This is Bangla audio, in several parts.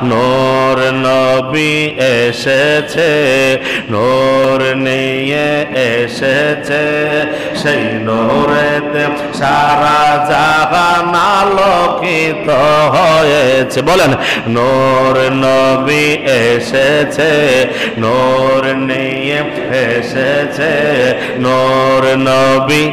নূর নবী এসেছে, নূর নিয়ে এসেছে, সেই নূরেতে সারা জাহান আলোকিত হয়েছে। বলেন, নূর নবী এসেছে, নূর নিয়ে এসেছে, নূর নবী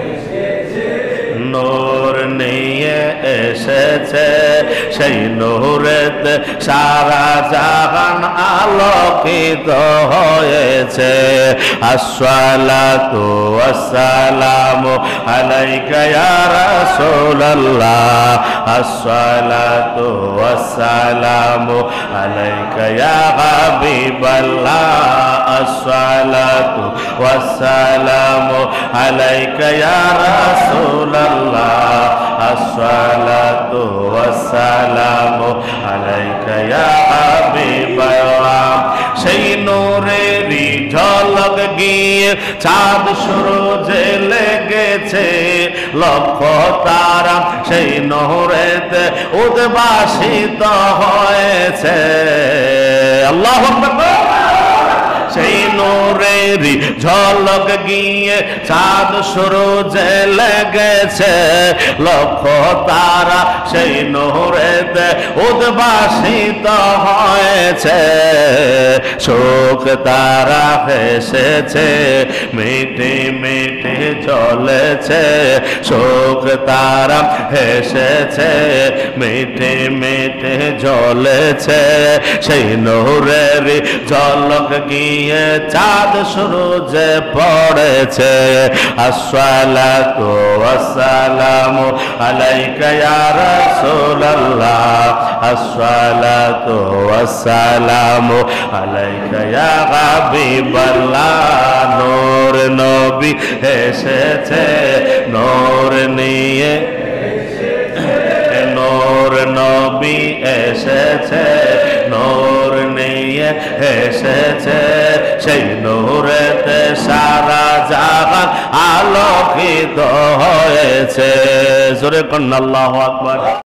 নূর নিয়ে এসেছে, সেই নূরেতে সারা জাহান আলোকিত হয়েছে। আসসালাতু ওয়াসসালামু আলাইকা ইয়া রাসূলুল্লাহ, আসসালাতু ওয়াসসালামু আলাইকা ইয়া হাবিবাল্লাহ, আসসালাতু ওয়াসসালামু আলাইকা ইয়া রাসূলুল্লাহ, আসসালাতু ওয়াসসালামু আলাইকা ইয়া হাবিবাল্লাহ। সেই নূরেরই ঝলক গিয়ে চাঁদ সূরজে লেগেছে, লক্ষ তারা সেই নূরেতে উদ্ভাসিত হয়েছে। আল্লাহু আকবার। সেই নূরেরই ঝলক গিয়ে চাঁদ সূরজে লেগেছে, লক্ষ তারা সেই নূরেতে উদ্ভাসিত হয়েছে। শোক তারা হেসেছে, মিটে মিটে চলেছে, শোক তারা হেসেছে, মিটে মিটে চলেছে, সেই নূরেরই ঝলক গিয়ে চাঁদ সূরজে পড়েছে। আসসালাতু ওয়াসসালামু আলাইকা ইয়া রাসূলুল্লাহ, আসসালাতু ওয়াসসালামু আলাইকা ইয়া হাবিবাল্লাহ। নূর নবী এসেছে, নূর নিয়ে নূর নবী এসেছে, নূর নিয়ে এসেছে, সেই নূরেতে সারা জাহান আলোকিত হয়েছে। জোরে কন্না আল্লাহু আকবার।